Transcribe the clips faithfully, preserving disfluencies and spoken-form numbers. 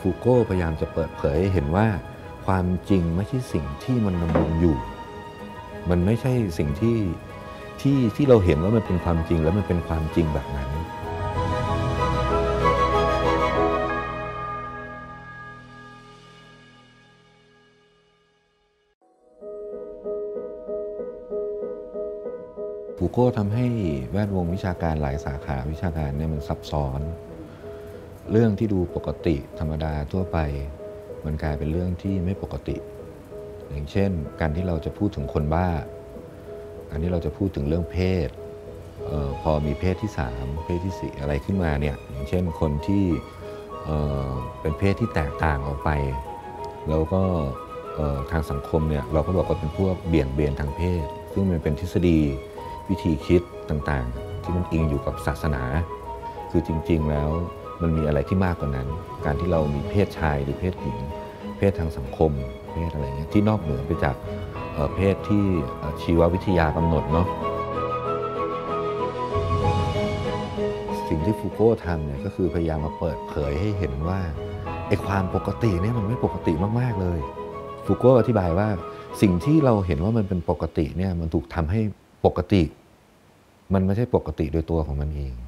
ฟูโก้พยายามจะเปิดเผยให้เห็นว่าความจริงไม่ใช่สิ่งที่มันดำรงอยู่มันไม่ใช่สิ่งที่ที่ที่เราเห็นว่ามันเป็นความจริงแล้วมันเป็นความจริงแบบนั้นฟูโก้ทำให้แวดวงวิชาการหลายสาขาวิชาการเนี่ยมันซับซ้อนเรื่องที่ดูปกติธรรมดาทั่วไปมันกลายเป็นเรื่องที่ไม่ปกติอย่างเช่นการที่เราจะพูดถึงคนบ้าการที่เราจะพูดถึงเรื่องเพศออพอมีเพศที่สามเพศที่สี่อะไรขึ้นมาเนี่ยอย่างเช่นคนที่เเป็นเพศที่แตกต่างออกไปแล้วก็ทางสังคมเนี่ยเราก็บอกว่าเป็นพวกเบี่ยงเบนทางเพศซึ่งมันเป็นทฤษฎีวิธีคิดต่างๆที่มันอิงอยู่กับศาสนาคือจริงๆแล้วมันมีอะไรที่มากกว่านั้นการที่เรามีเพศชายหรือเพศหญิงเพศทางสังคมเพศอะไรเงี้ยที่นอกเหนือไปจากเพศที่ชีววิทยากำหนดเนาะสิ่งที่ฟูโก้ทำเนี่ยก็คือพยายามมาเปิดเผยให้เห็นว่าไอ้ความปกติเนี่ยมันไม่ปกติมากๆเลยฟูโก้อธิบายว่าสิ่งที่เราเห็นว่ามันเป็นปกติเนี่ยมันถูกทำให้ปกติมันไม่ใช่ปกติโดยตัวของมันเอง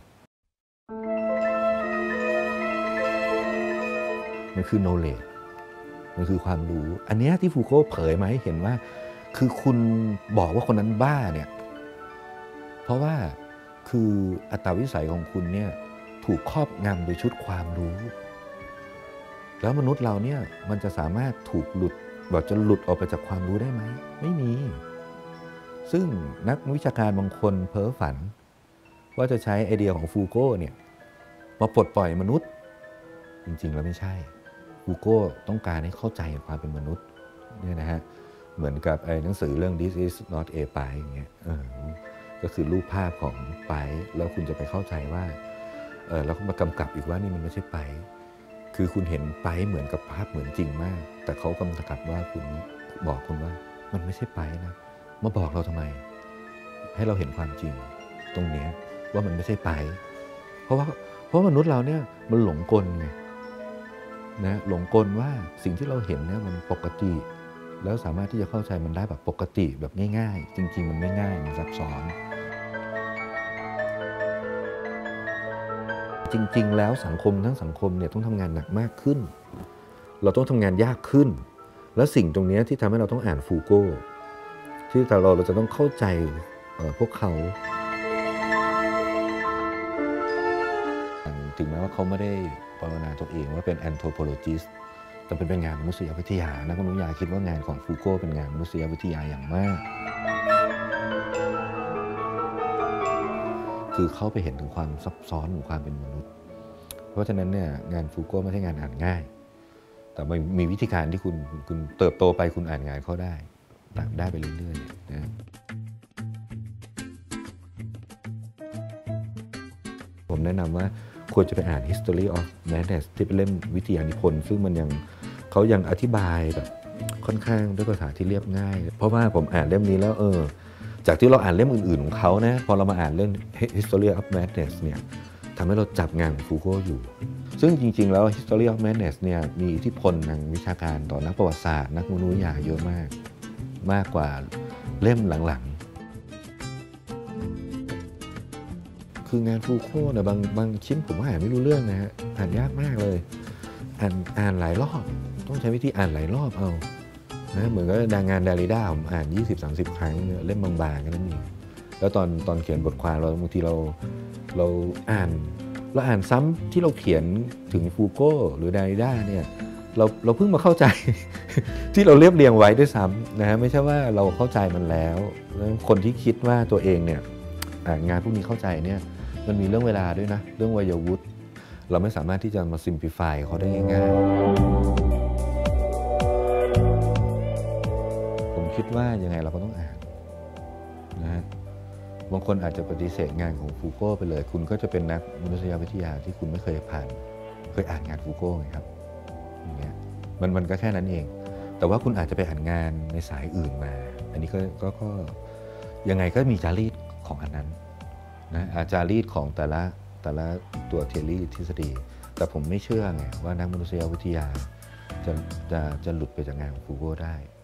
มันคือ knowledge มันคือความรู้อันนี้ที่ฟูโก้เผยมาให้เห็นว่าคือคุณบอกว่าคนนั้นบ้าเนี่ยเพราะว่าคืออัตวิสัยของคุณเนี่ยถูกครอบงำโดยชุดความรู้แล้วมนุษย์เราเนี่ยมันจะสามารถถูกหลุดแบบจะหลุดออกไปจากความรู้ได้ไหมไม่มีซึ่งนักวิชาการบางคนเพ้อฝันว่าจะใช้ไอเดียของฟูโก้เนี่ยมาปลดปล่อยมนุษย์จริงๆแล้วไม่ใช่ฟูโก้ต้องการให้เข้าใจความเป็นมนุษย์เนี่ยนะฮะเหมือนกับไอ้หนังสือเรื่อง This is not a pie อย่างเงี้ยก็คือรูปภาพของไปแล้วคุณจะไปเข้าใจว่าเออแล้วก็มากำกับอีกว่านี่มันไม่ใช่ไปคือคุณเห็นไปเหมือนกับภาพเหมือนจริงมากแต่เขากำกับว่าคุณบอกคุณว่ามันไม่ใช่ไปนะมาบอกเราทำไมให้เราเห็นความจริงตรงนี้ว่ามันไม่ใช่ไปเพราะว่าเพราะมนุษย์เราเนี่ยมันหลงกลไงนะหลงกลว่าสิ่งที่เราเห็นเนี่ยมันปกติแล้วสามารถที่จะเข้าใจมันได้แบบปกติแบบง่ายๆจริงๆมันไม่ง่ายมันซับซ้อนจริงๆแล้วสังคมทั้งสังคมเนี่ยต้องทำงานหนักมากขึ้นเราต้องทำงานยากขึ้นแล้วสิ่งตรงนี้ที่ทำให้เราต้องอ่านฟูโก้ที่แต่เราเราจะต้องเข้าใจพวกเขาถึงแม้ว่าเขาไม่ได้ปรารถนาตัวเองว่าเป็น anthropologist แต่เป็นงานมนุษยวิทยานักมนุษยวิทยาคิดว่างานของฟูโก้เป็นงานมนุษยวิทยาอย่างมากคือเข้าไปเห็นถึงความซับซ้อนของความเป็นมนุษย์เพราะฉะนั้นเนี่ยงานฟูโก้ไม่ใช่งานอ่านง่ายแต่มีวิธีการที่คุณคุณเติบโตไปคุณอ่านงานเขาได้ได้ไปเรื่อยๆนะผมแนะนำว่าควรจะไปอ่าน History of Madness ที่เป็นเล่มวิทยานิพนธ์ซึ่งมันยังเขายังอธิบายแบบค่อนข้างด้วยภาษาที่เรียบง่ายเพราะว่าผมอ่านเล่มนี้แล้วเออจากที่เราอ่านเล่มอื่นๆของเขานะพอเรามาอ่านเรื่อง History of Madness เนี่ยทำให้เราจับงานของฟูโก้อยู่ซึ่งจริงๆแล้ว History of Madness เนี่ยมีอิทธิพลทางวิชาการต่อนักประวัติศาสตร์นักมนุษยวิทยาเยอะมากมากกว่าเล่มหลังๆคืองานฟูโก้เนี่ยบางบางชิ้นผมอ่านไม่รู้เรื่องนะฮะอ่านยากมากเลยอ่านอ่านหลายรอบต้องใช้วิธีอ่านหลายรอบเอานะเหมือนกับดังงานดาริด้าผมอ่าน ยี่สิบถึงสามสิบ ครั้งเล่มบางๆกันนั่นเองแล้วตอนตอนเขียนบทความเราบางทีเราเราอ่านเราอ่านซ้ำที่เราเขียนถึงฟูโก้หรือดาริด้าเนี่ยเราเราเพิ่งมาเข้าใจ ที่เราเรียบเรียงไว้ด้วยซ้ำนะฮะไม่ใช่ว่าเราเข้าใจมันแล้วคนที่คิดว่าตัวเองเนี่ยงานพวกนี้เข้าใจเนี่ยมันมีเรื่องเวลาด้วยนะเรื่องวัยวุฒิเราไม่สามารถที่จะมา simplify เขาได้ง่ายๆผมคิดว่ายังไงเราก็ต้องอ่านนะฮะบางคนอาจจะปฏิเสธงานของฟูโก้ไปเลยคุณก็จะเป็นนักมนุษยวิทยาที่คุณไม่เคยผ่านเคยอ่านงานฟูโก้ไงครับอย่างเงี้ยมันมันก็แค่นั้นเองแต่ว่าคุณอาจจะไปอ่านงานในสายอื่นมาอันนี้ก็ก็ก็ยังไงก็มีจารีตของอันนั้นนะจารีตของแต่ละแต่ละตัวเทอรี่ทฤษฎีผมไม่เชื่อไงว่านักมนุษยวิทยาจะจะจะหลุดไปจากงานของฟูโก้ได้